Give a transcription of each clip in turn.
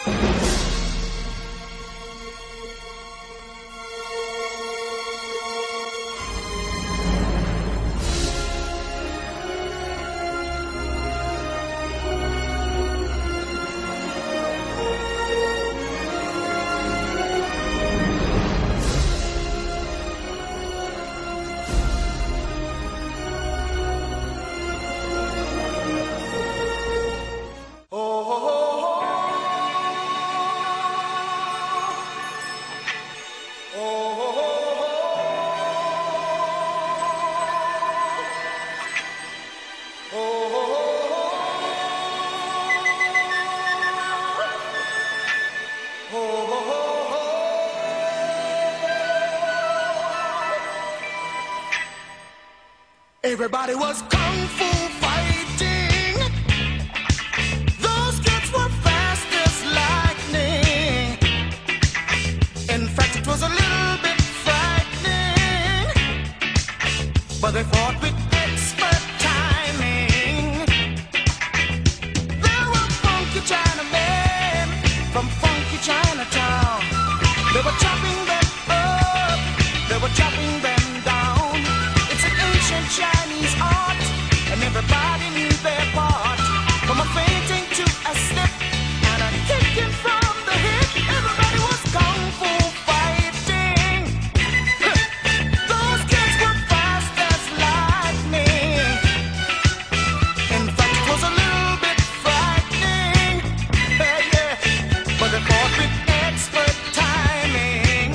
Everybody was kung fu fighting. Those kids were fast as lightning. In fact, it was a little bit frightening, but they fought with expert timing. There were funky Chinamen from funky Chinatown. They were chopping them up, they were chopping them down. It's an ancient Chinese art, and everybody knew their part. From a fainting to a step and a kicking from the hip, everybody was kung fu fighting. Those kids were fast as lightning. In fact, it was a little bit frightening, yeah, but they fought with expert timing.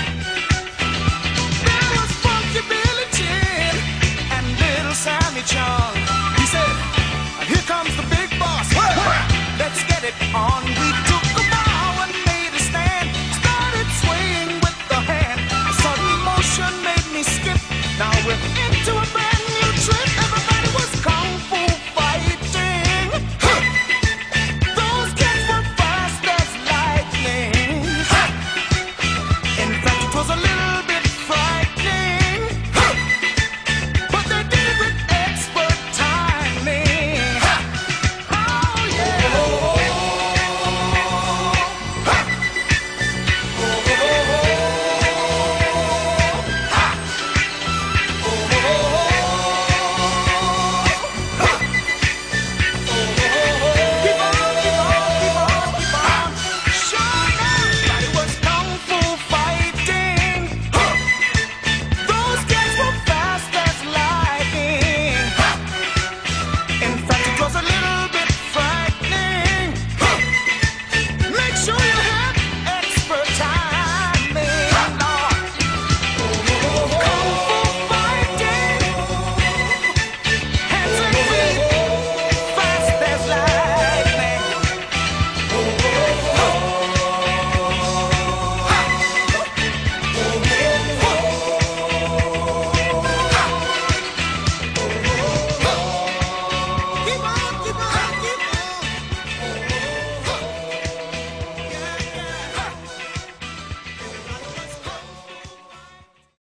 There was Funky Billy Chin and Little Sammy Chung. He said, "Here comes the big boss. Let's get it on." We took a bow and made a stand. Started swaying with the hand. A sudden motion made me skip. Now we're into a brand new trip. Everybody was kung fu fighting. Those kids were fast as lightning. In fact, it was a little bit frightening, but they did it with expert timing. Oh yeah. Keep on, keep on, keep on, keep on. Sure, everybody was kung fu fighting. Those kids were fast as lightning. In fact, it was a little bit frightening. Make sure you have expert timing, Lord. Kung fu fighting, hands and feet, fast as lightning. Keep on,